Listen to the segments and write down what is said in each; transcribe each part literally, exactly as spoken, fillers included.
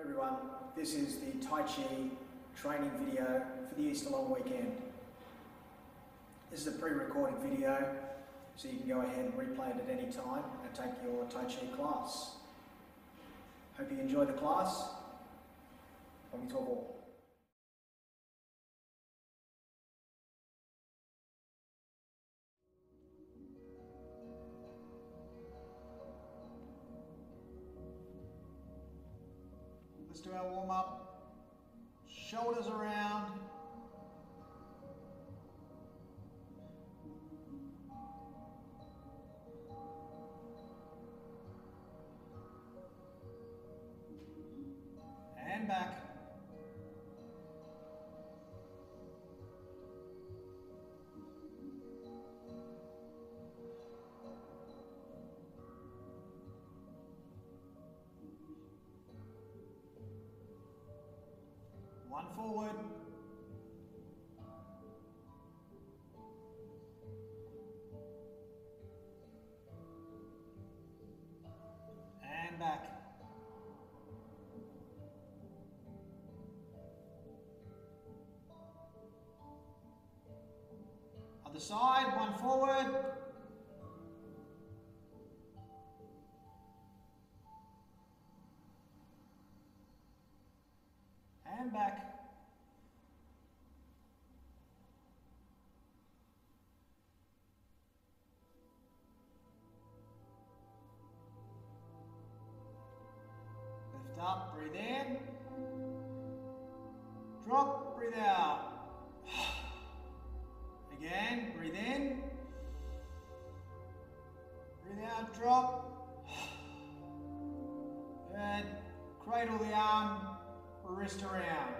Everyone, this is the Tai Chi training video for the Easter long weekend. This is a pre-recorded video, so you can go ahead and replay it at any time and take your Tai Chi class. Hope you enjoy the class. Om to all. Let's do our warm up. Shoulders around. And back. One forward. And back. Other side, one forward. And back. Lift up, breathe in. Drop, breathe out. Again, breathe in. Breathe out, drop. Good. Cradle the arm, wrist around.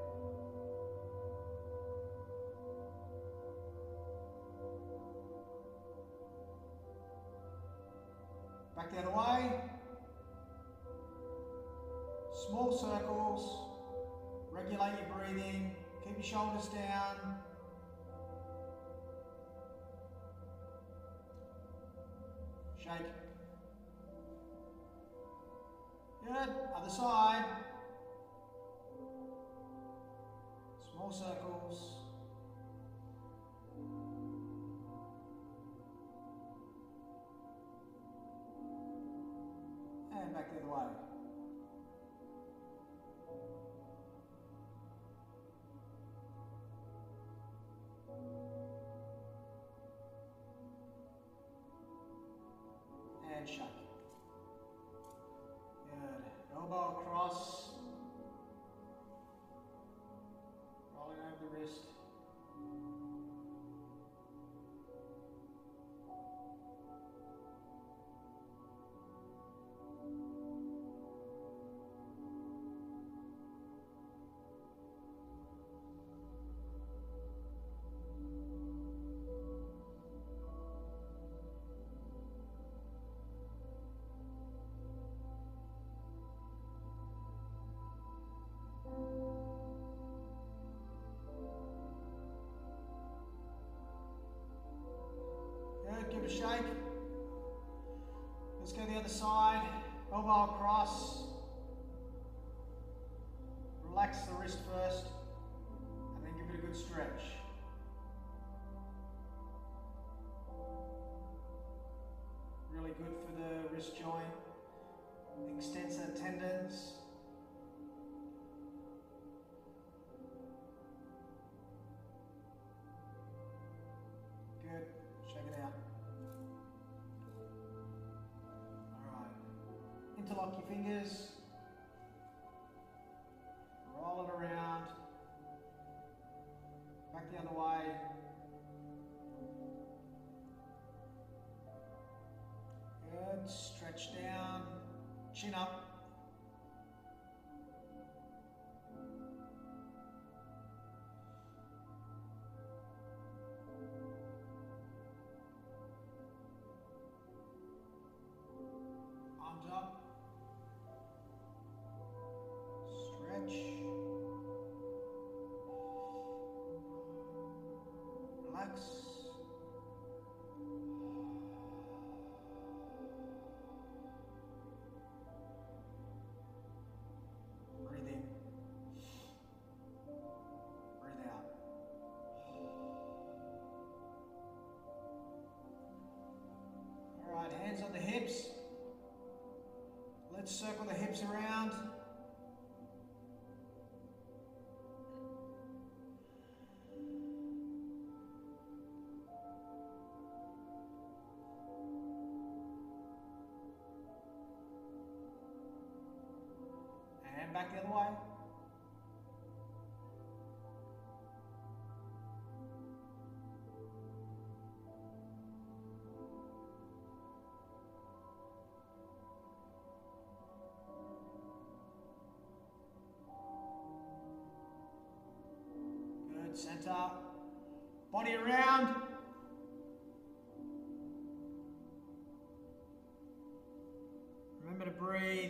Back the other way. Small circles. Regulate your breathing. Keep your shoulders down. Shake. Good. Other side. Small circles. And back the other way. And shake. Good. Elbow across. Rolling over the wrist. Good, give it a shake. Let's go the other side. Elbow across. Relax the wrist first, and then give it a good stretch. Really good for the wrist joint, extensor tendons. Good. Shake it out. Alright. Interlock your fingers. Roll it around. Back the other way. Good. Stretch down. Chin up. Arms up. Stretch. Relax. circle the hips around. And back the other way. Center, body around. Remember to breathe.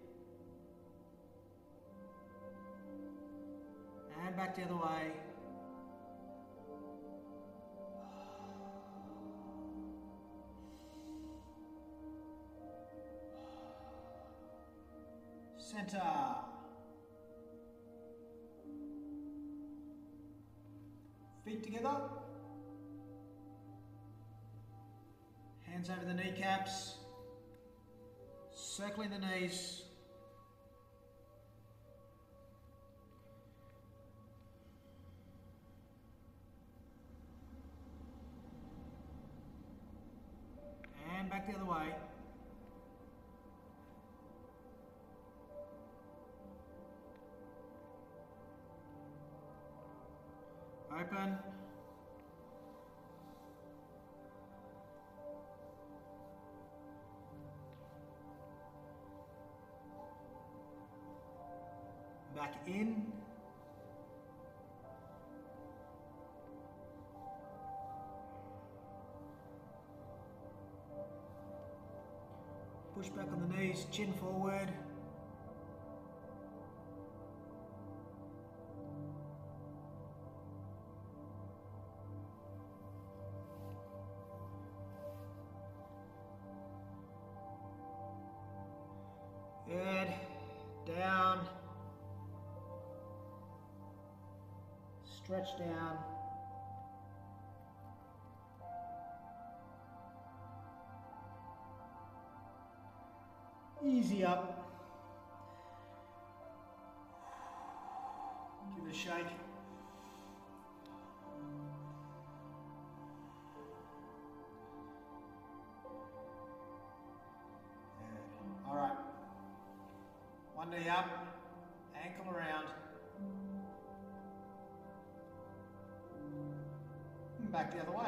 And back the other way. Center. Feet together, hands over the kneecaps, circling the knees. And back the other way. Open. Back in. Push back on the knees, chin forward. Good. Down. Stretch down. Easy up. Give it a shake. All right. One knee up, ankle around. And back the other way.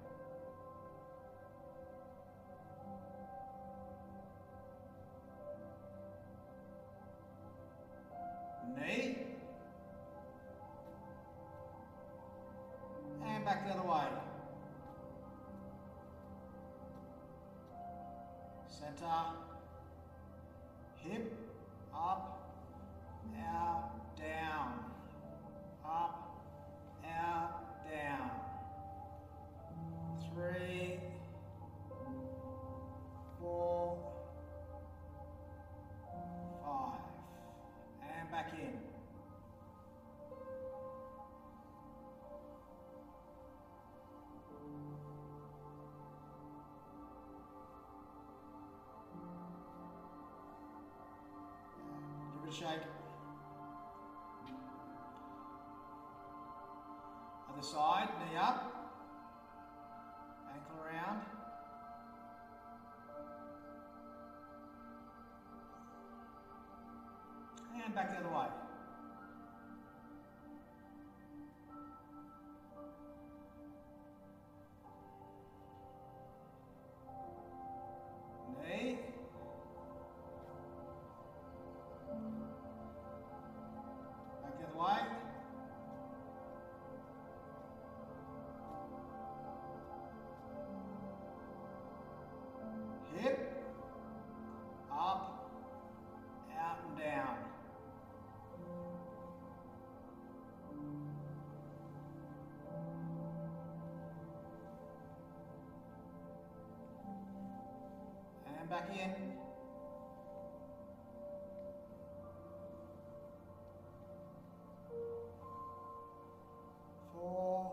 Knee. And back the other way. Center. Hip. Up. Out. Down. Up. Out. Down. Three. Four. Five. And back in. Give it a shake. Other side, knee up. Ankle around. And back the other way. Knee. Back the other way. Hip. Up. Out and down. And back in. Four.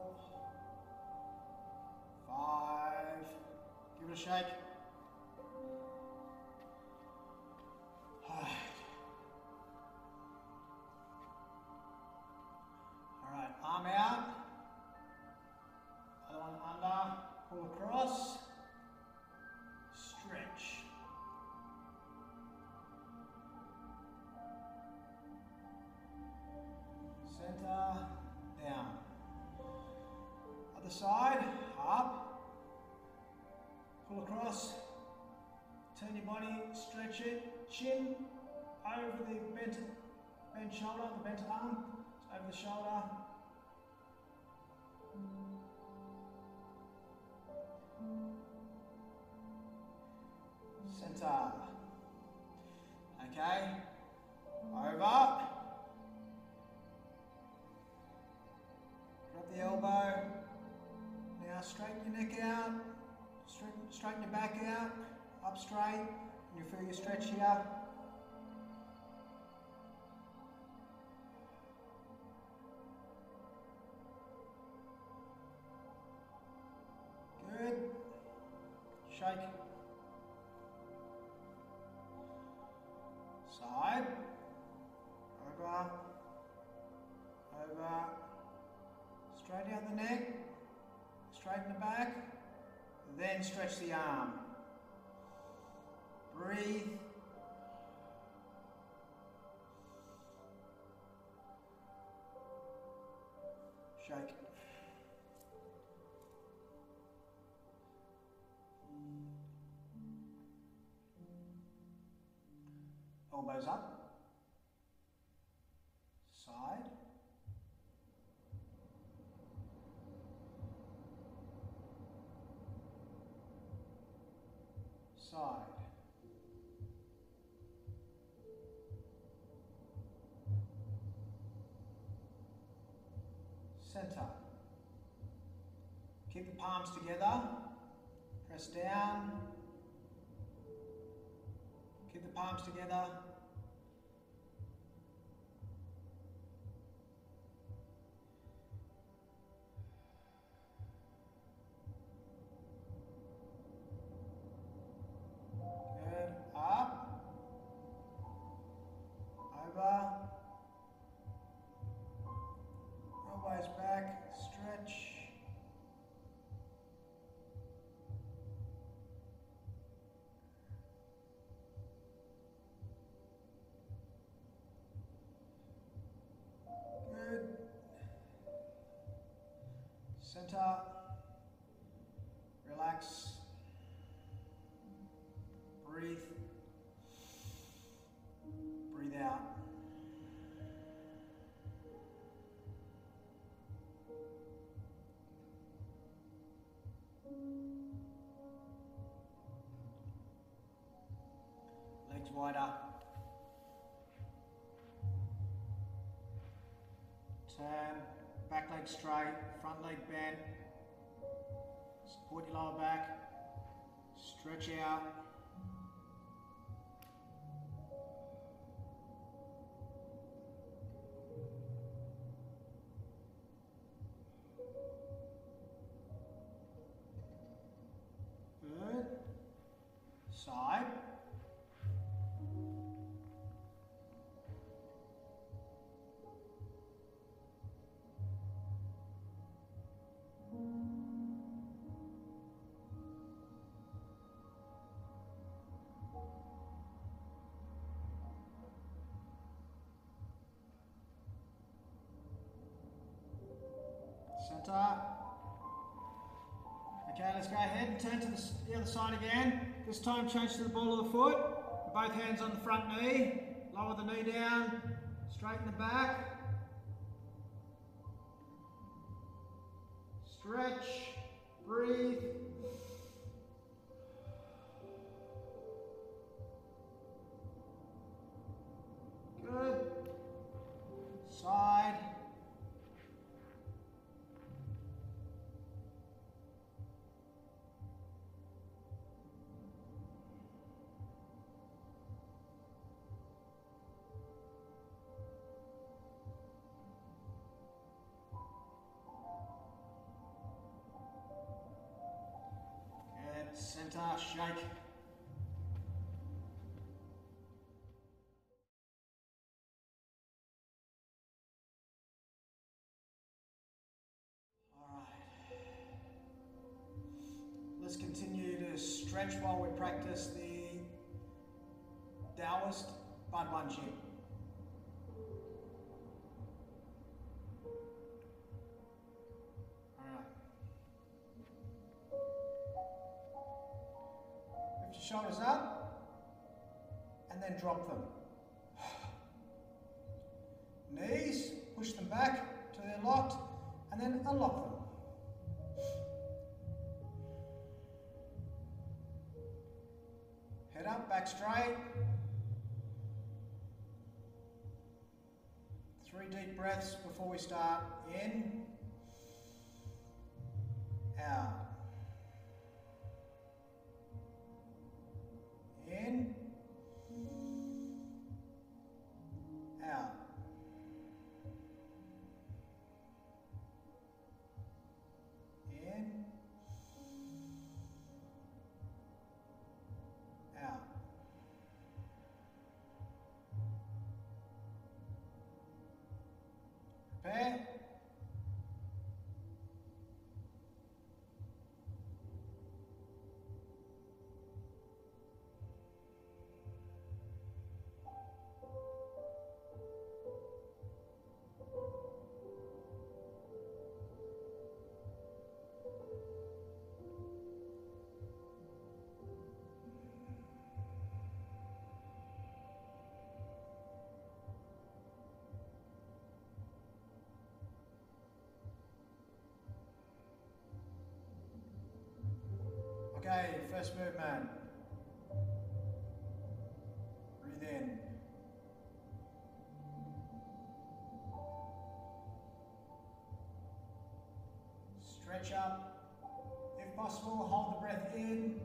Five. Give it a shake. Other side, up, pull across, turn your body, stretch it, chin over the bent, bent shoulder, the bent arm, over the shoulder. Center. Okay, over. Grab the elbow. Now straighten your neck out, straighten, straighten your back out, up straight, and you feel your stretch here. Good. Shake. Side. Over. Over. Straighten out the neck. Straighten the back. Then stretch the arm. Breathe. Shake. Elbows up. Side. Side. Center. Keep the palms together. Press down. Keep the palms together. Good. Up. Over. Elbows back. Stretch. Center, relax, breathe, breathe out. Legs wider. Turn. Back leg straight, front leg bent. Support your lower back. Stretch out. Good. Side. Center. Okay, let's go ahead and turn to the, the other side again. This time change to the ball of the foot. Both hands on the front knee. Lower the knee down. Straighten the back. Stretch. Breathe. Good. Side. Center, shake. All right. Let's continue to stretch while we practice the Taoist Duan Jin. All right. shoulders up, and then drop them. Knees, push them back till they're locked, and then unlock them. Head up, back straight. Three deep breaths before we start. In, out. In, out. In, out. Prepare. Okay, first movement. Breathe in. Stretch up. If possible, hold the breath in.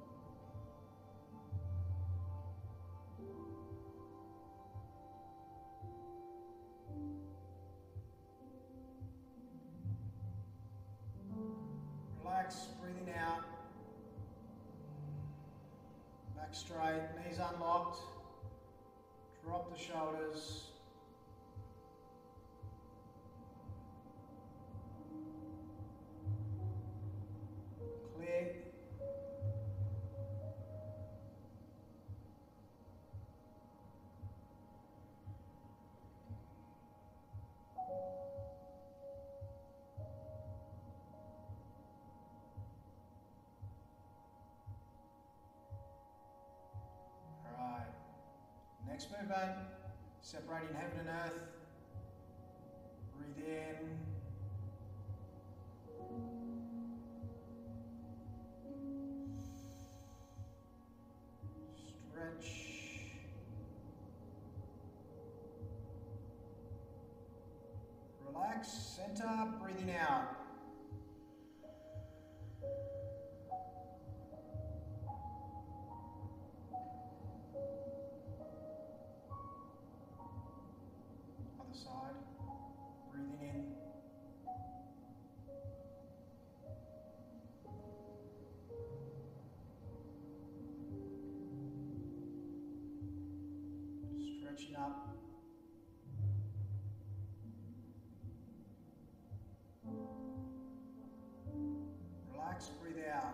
Relax, breathing out. Back straight, knees unlocked. Drop the shoulders. Clear. Next movement, separating heaven and earth. Breathe in. Stretch. Relax, center, breathing out. Side, breathing in. Stretching up. Relax, breathe out.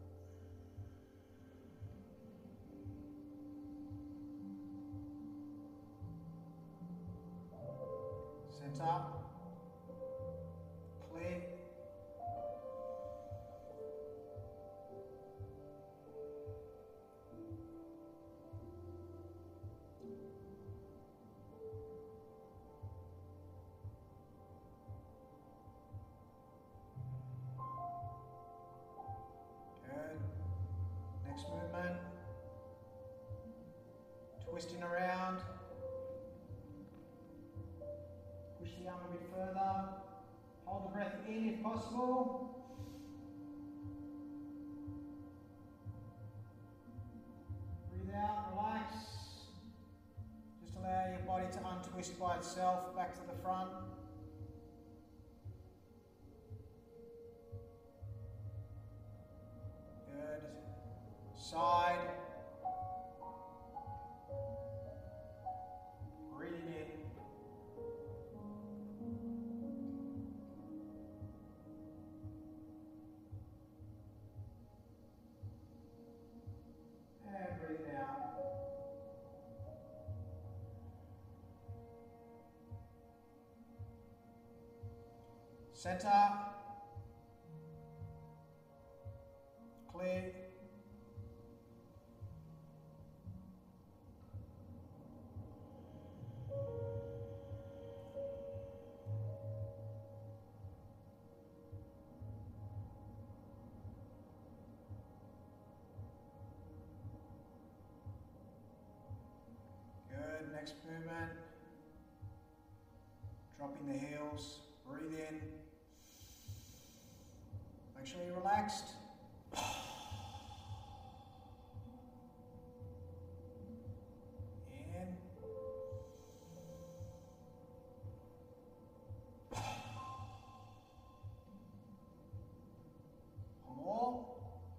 Center, clear. Good. Next movement. Twisting around. Push the arm a bit further. Hold the breath in if possible. Breathe out, relax. Just allow your body to untwist by itself, back to the front. Good. Side. Breathing in. And breathe out. Center. Clear. the heels. Breathe in. Make sure you're relaxed. In. One more.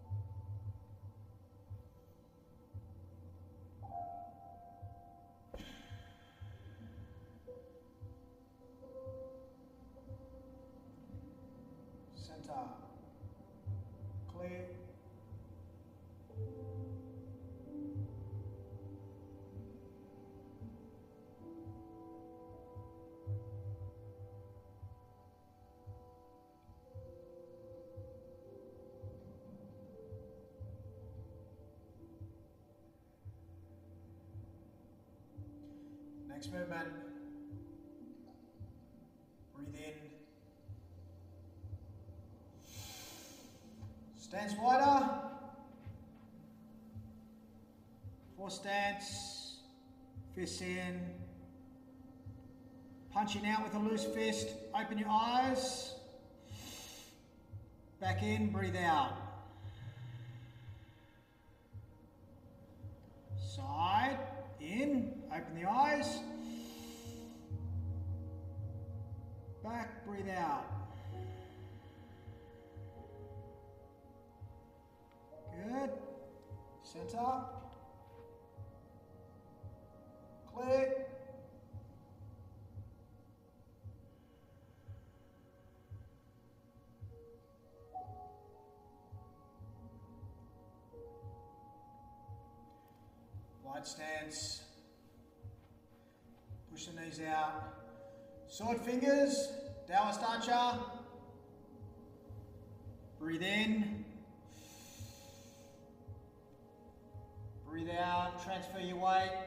Center. Clear. Next movement. Breathe in. Stance wider. Four stance. Fists in. Punching out with a loose fist. Open your eyes. Back in, breathe out. Side. In. Open the eyes. Back, breathe out. Good. Center. Clear. Wide stance. Push the knees out. Sword fingers. Taoist archer. Breathe in. Breathe out. Transfer your weight.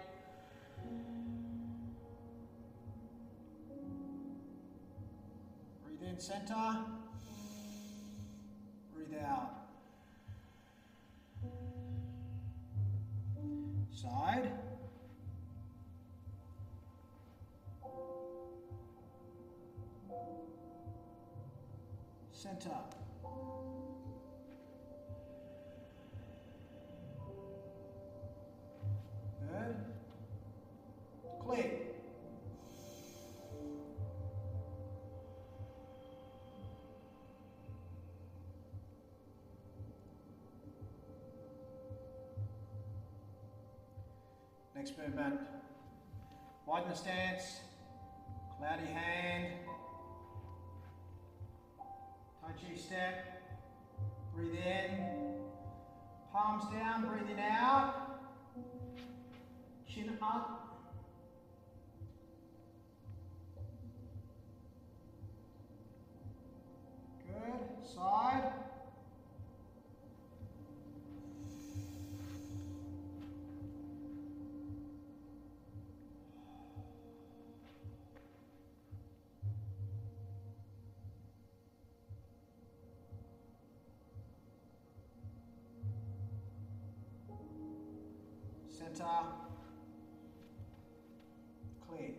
Breathe in, center. Breathe out. Side. Center. Good. Clear. Next movement. Widen the stance. Cloudy hand. Tai Chi step. Breathe in. Palms down, breathing out. Chin up. Good. Side. Center. Clear.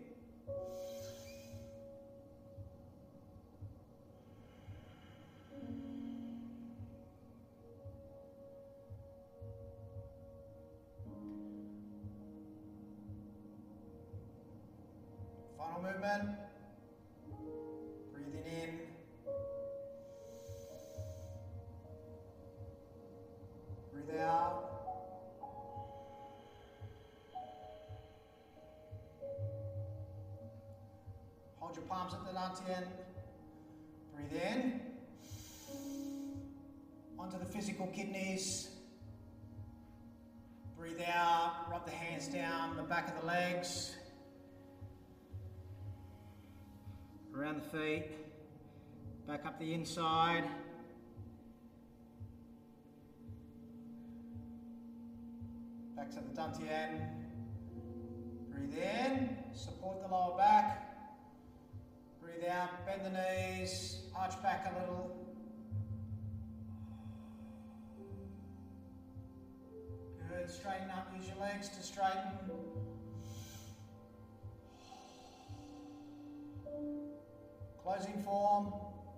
Final movement. Breathing in. Breathe out. Hold your palms at the dantian. Breathe in. Onto the physical kidneys. Breathe out. Rub the hands down the back of the legs. Around the feet. Back up the inside. Back to the dantian. Breathe in. Support the lower back. Breathe out, bend the knees, arch back a little. Good, straighten up, use your legs to straighten. Closing form.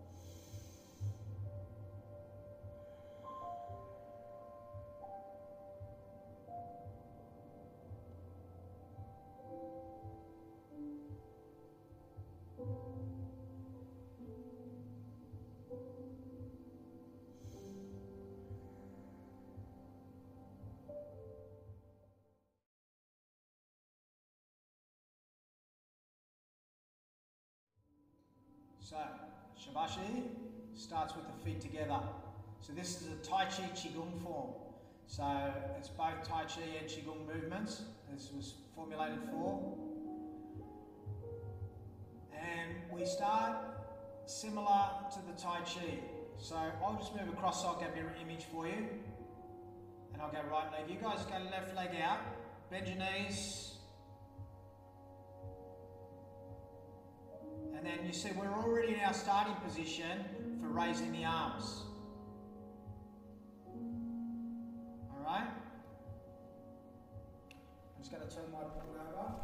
So, Shi Ba Shi starts with the feet together. So this is a Tai Chi Qigong form. So it's both Tai Chi and Qigong movements. This was formulated for. And we start similar to the Tai Chi. So I'll just move across so I'll get a mirror image for you. And I'll go right leg. You guys go left leg out. Bend your knees. And then you see we're already in our starting position for raising the arms. Alright? I'm just going to turn my board over.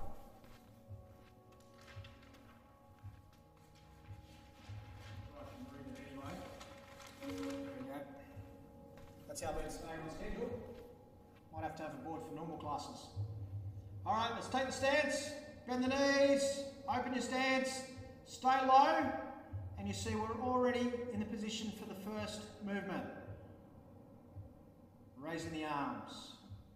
I can read it anyway. There we go. That's how we're staying on schedule. Might have to have a board for normal classes. Alright, let's take the stance. Bend the knees. Open your stance. Stay low, and you see we're already in the position for the first movement. Raising the arms.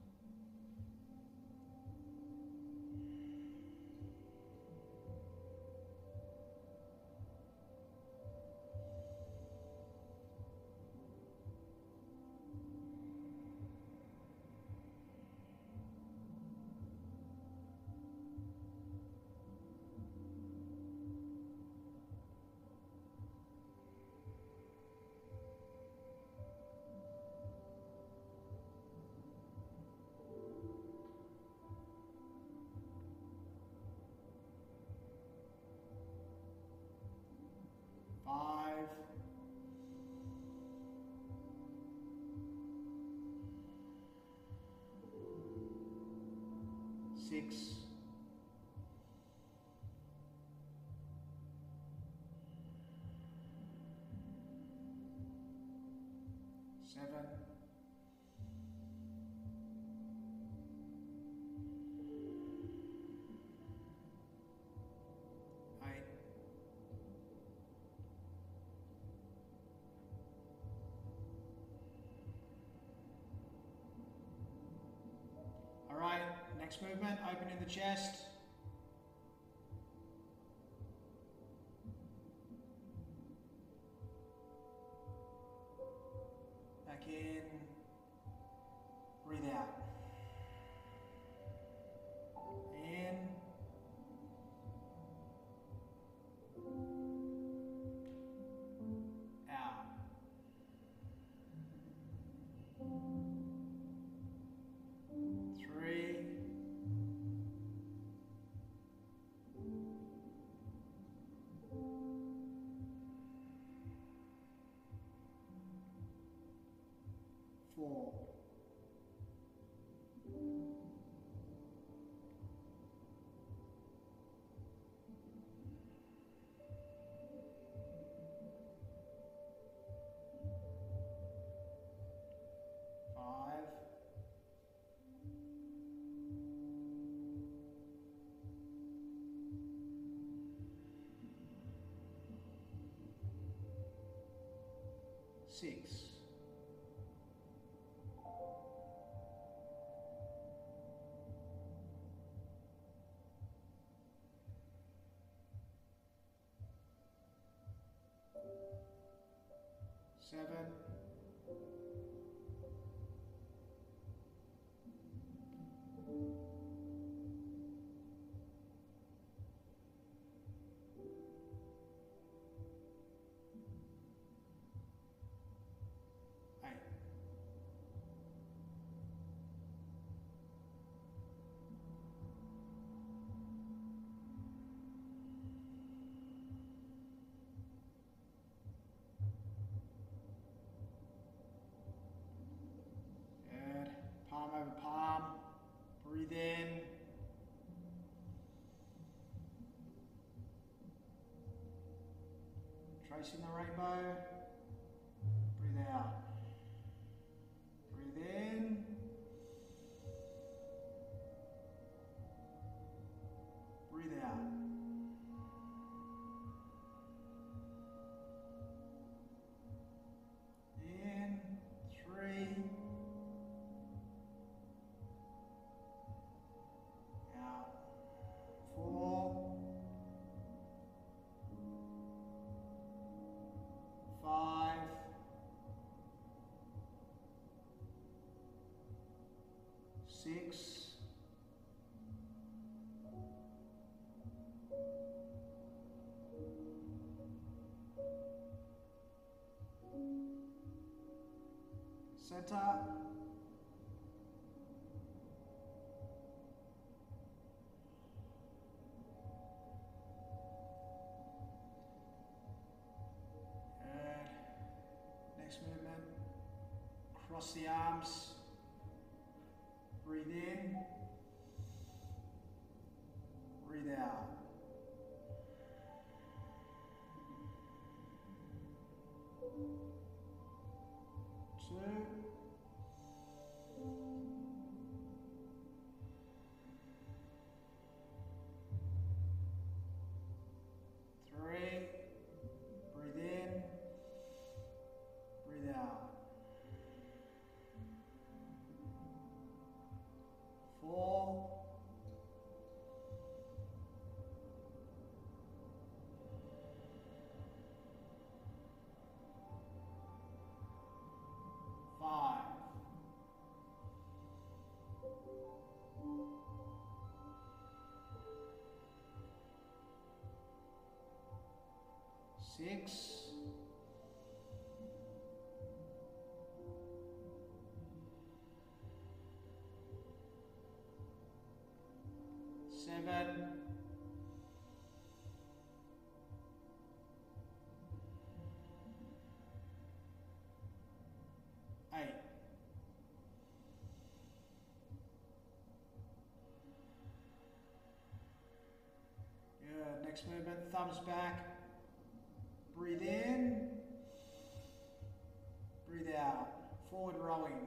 Five, six, seven, eight, all right, next movement, opening the chest. Back in, breathe out. In, out. Three, four, five, six, seven, eight. Good. Palm over palm. Breathe in. Tracing the rainbow. Breathe out. Breathe in. Breathe out. In. Three. Out. Four. Five. Six. Center. Good. Next movement. Cross the arms. Breathe in. Breathe out. Two. Three. Breathe in. Breathe out. Four. Five. Six. Seven. Eight. Good. Next movement, thumbs back. Breathe in. Breathe out. Forward rowing.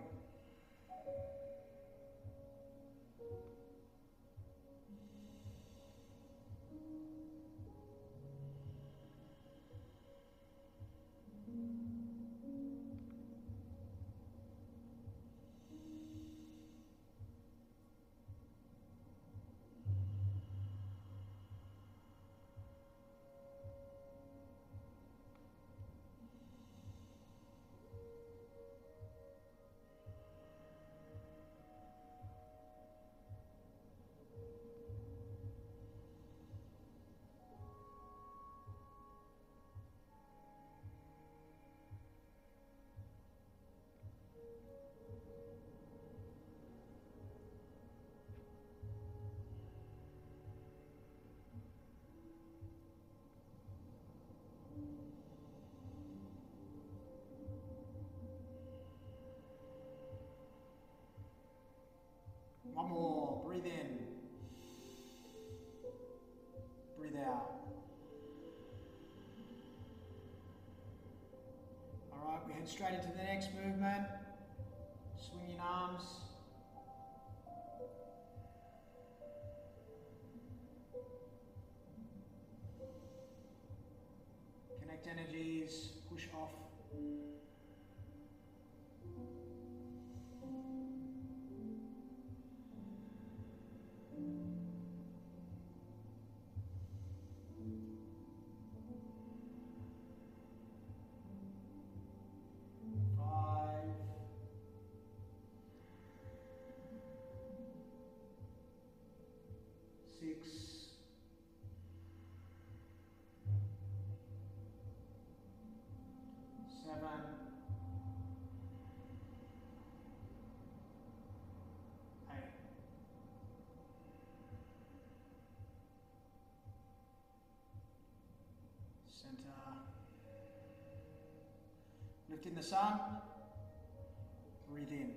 One more. Breathe in. Breathe out. All right, we head straight into the next movement. Swinging arms. Connect energies. Push off. Six, seven, eight, center, lift in the sun, breathe in.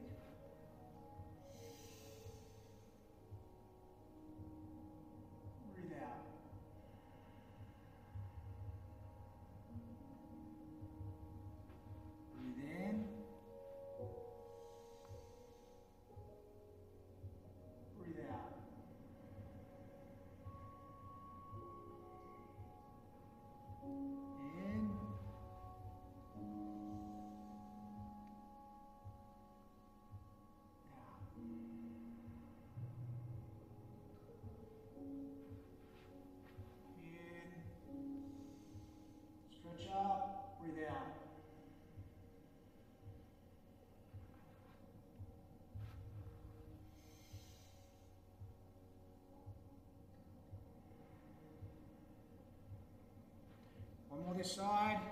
this side.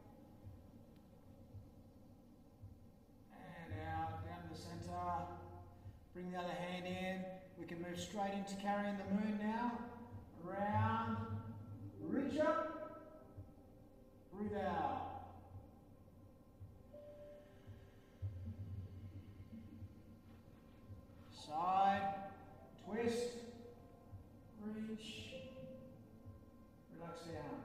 And out, down to the center. Bring the other hand in. We can move straight into carrying the moon now. Around. Reach up. Breathe out. Side. Twist. Reach. Relax down.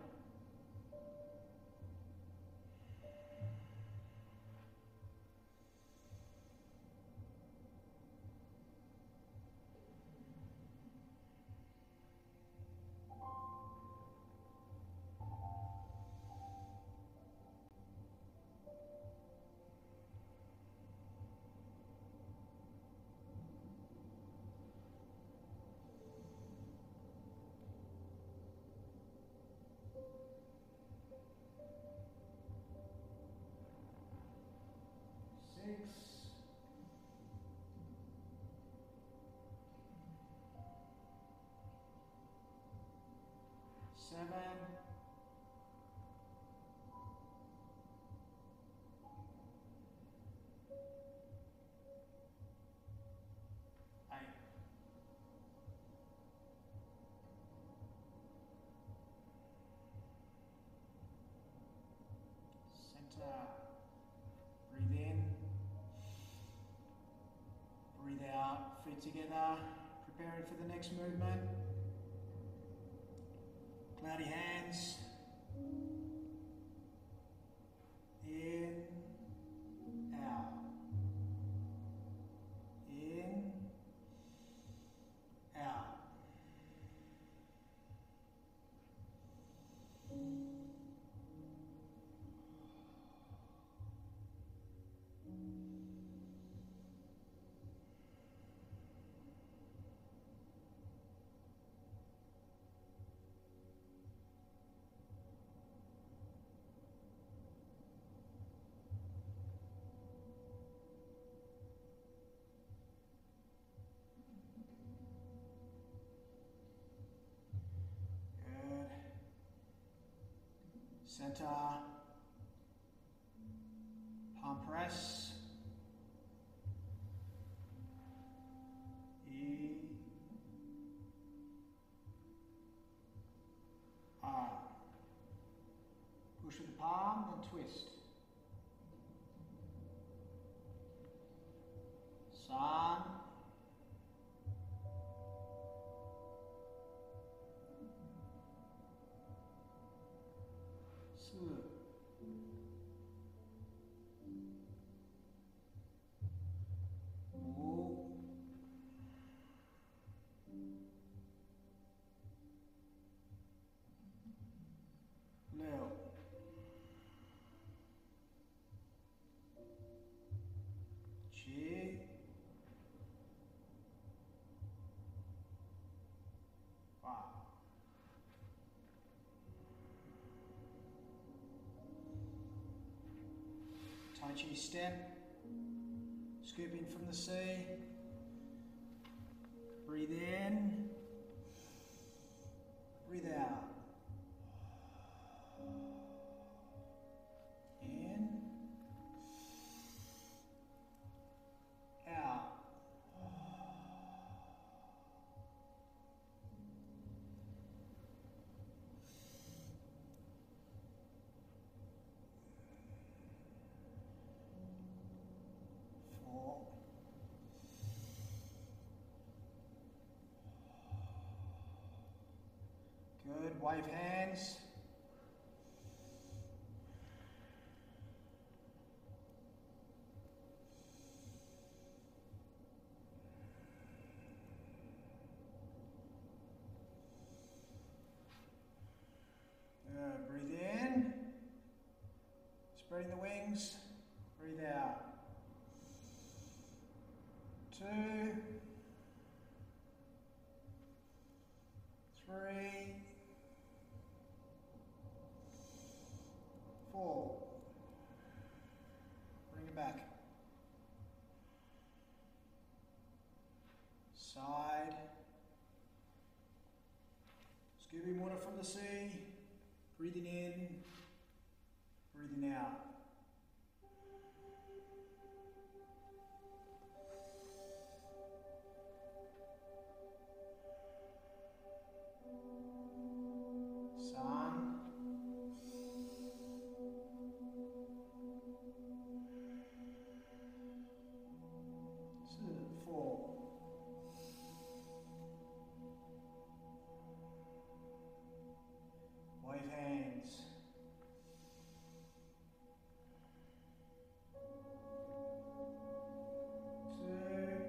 Six, seven, eight, center, breathe in. Breathe out, feet together, preparing for the next movement. Cloudy hands. In, out. In, out. Center, palm press, E, R. Push with the palm, then twist. San, Su, Mu, Liu, Qi, Ba. Tai Chi step, scooping from the sea, breathe in, breathe out, in, out, four, good, wave hands, good, breathe in, spreading the wings, breathe out, two, three, four, bring it back, side, scooping water from the sea, breathing in, Breathing out. Sun. Four. Wave hands. Two.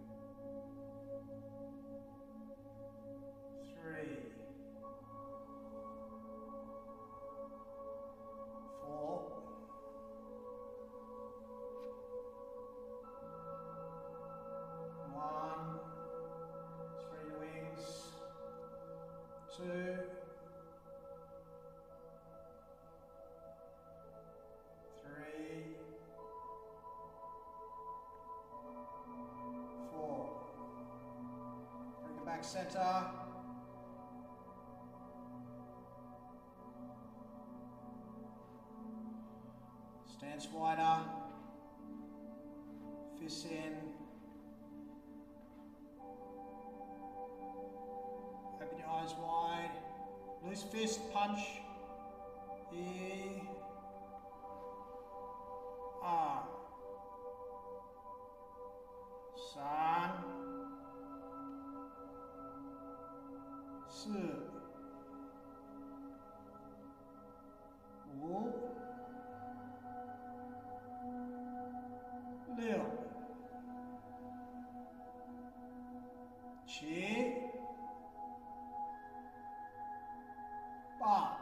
Three. Four. One. Spread your wings. Two. Three. Four. Bring it back center. Stance wider. Fists in. Open your eyes wide. Loose fist, punch. E. R. San. Si. Wu. Liu. Qi. Ba.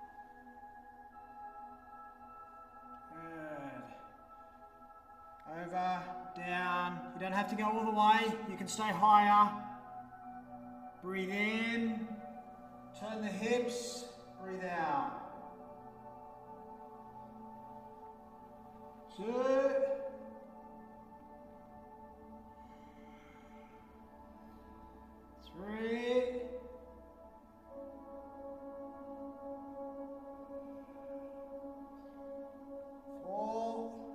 Good. Over, down. You don't have to go all the way. You can stay higher. Breathe in. Turn the hips. Breathe out. Two. Three. Four.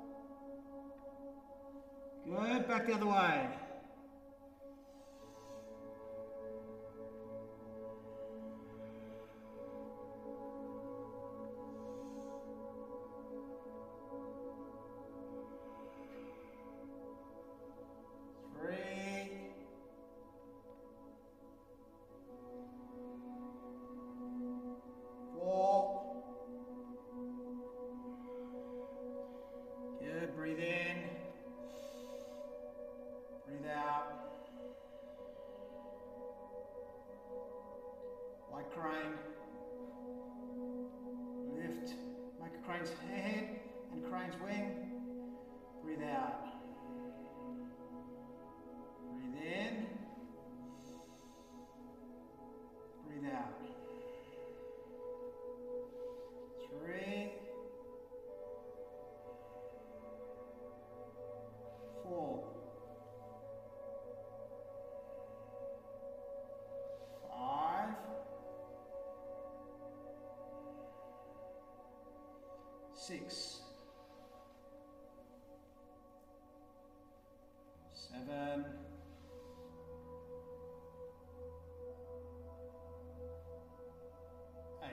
Good. Back the other way. Three. Four. Good. Breathe in. Breathe out. Like crane. Lift. Make a crane's head and crane's wing. Breathe out. Breathe in. Breathe out. Three. Four. Five. Six. Seven. Eight.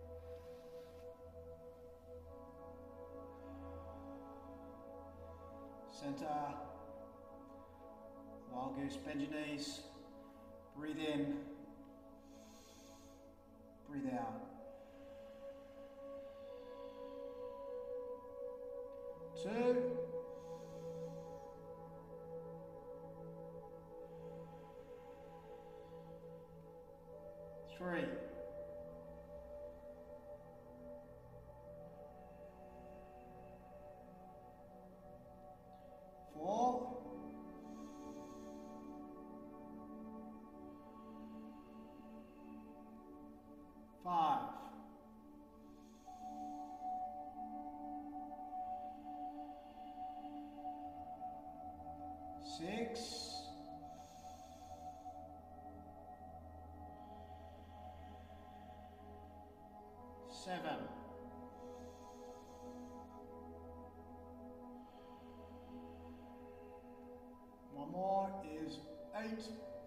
Center. Wild goose, bend your knees. Breathe in. Breathe out. Two. Three. Four. Five. Six. Seven. four is eight.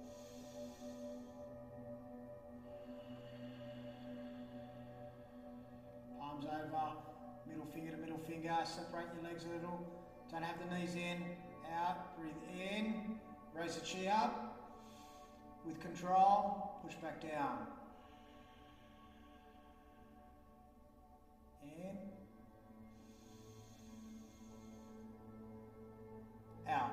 Palms over, middle finger to middle finger, separate your legs a little. Don't have the knees in, out, breathe in, raise the chi up. With control, push back down. In. Out.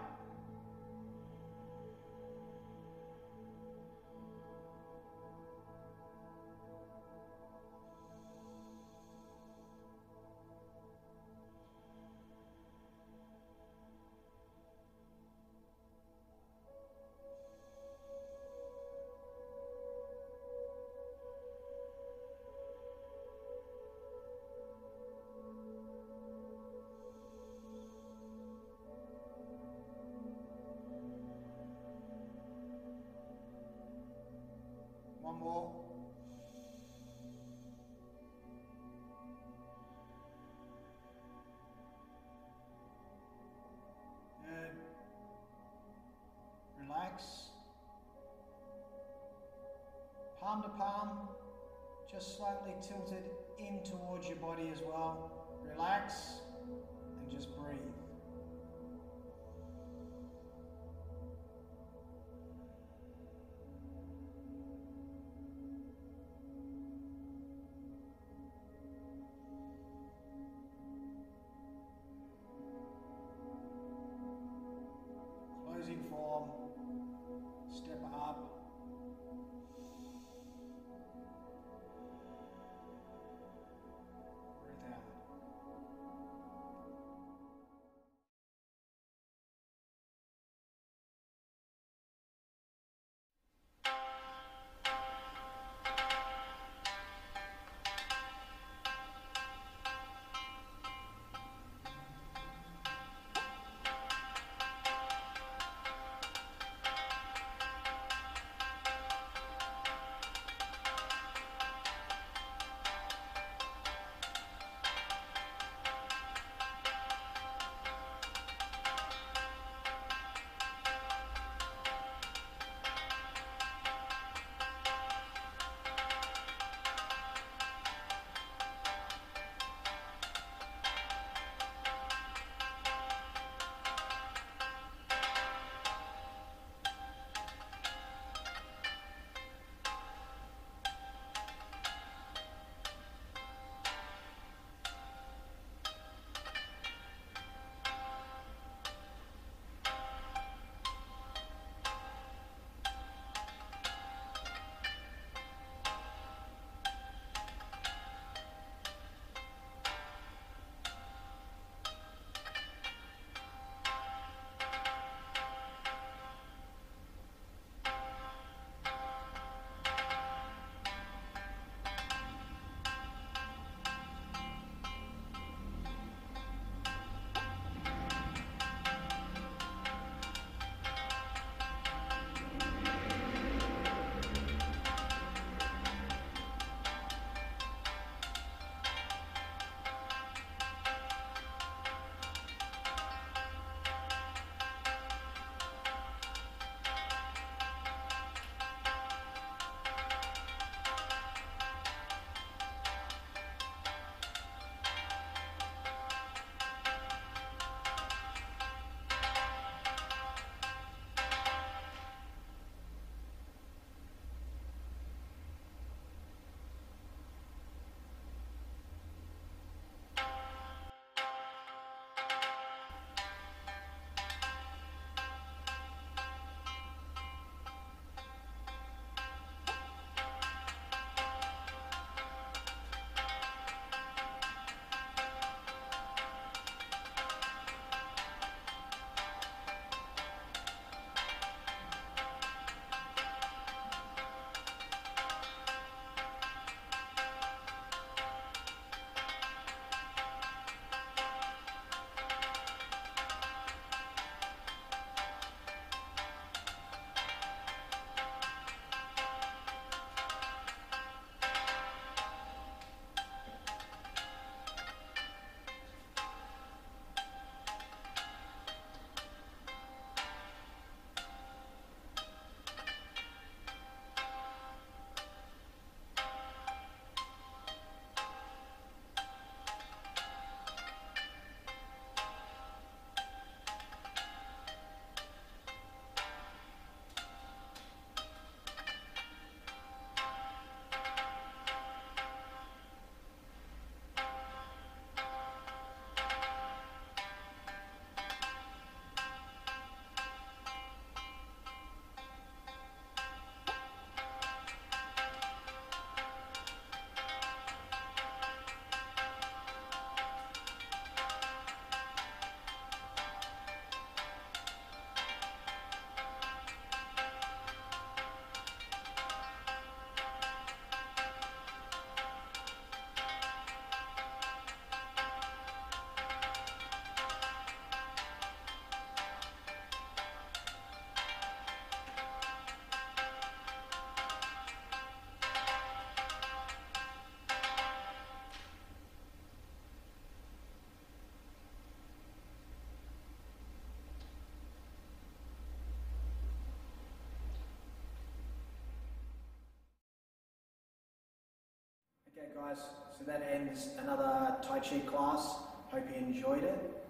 One more. Good. Relax. Palm to palm, just slightly tilted in towards your body as well. Relax and just breathe. Closing form, step up. Breathe out. Okay guys, so that ends another Tai Chi class. Hope you enjoyed it.